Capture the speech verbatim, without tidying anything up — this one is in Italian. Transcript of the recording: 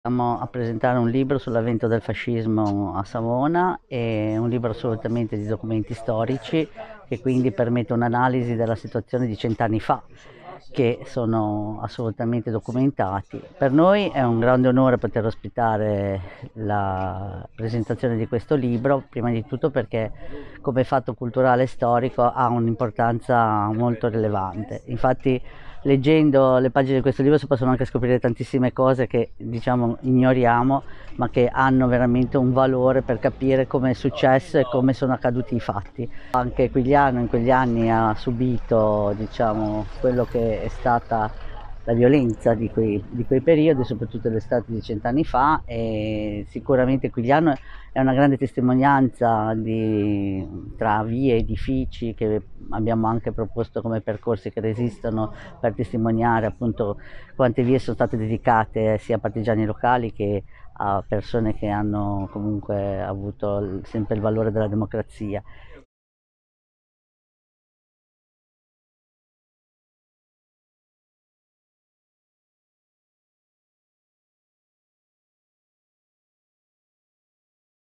Andiamo a presentare un libro sull'avvento del fascismo a Savona, è un libro assolutamente di documenti storici che quindi permette un'analisi della situazione di cent'anni fa, che sono assolutamente documentati. Per noi è un grande onore poter ospitare la presentazione di questo libro, prima di tutto perché come fatto culturale e storico ha un'importanza molto rilevante. Infatti, leggendo le pagine di questo libro si possono anche scoprire tantissime cose che diciamo ignoriamo, ma che hanno veramente un valore per capire come è successo e come sono accaduti i fatti. Anche Quiliano in quegli anni ha subito, diciamo, quello che è stata la violenza di quei, di quei periodi, soprattutto l'estate di cent'anni fa, e sicuramente Quiliano è una grande testimonianza di, tra vie, edifici che abbiamo anche proposto come percorsi che resistono per testimoniare appunto quante vie sono state dedicate sia a partigiani locali che a persone che hanno comunque avuto sempre il valore della democrazia.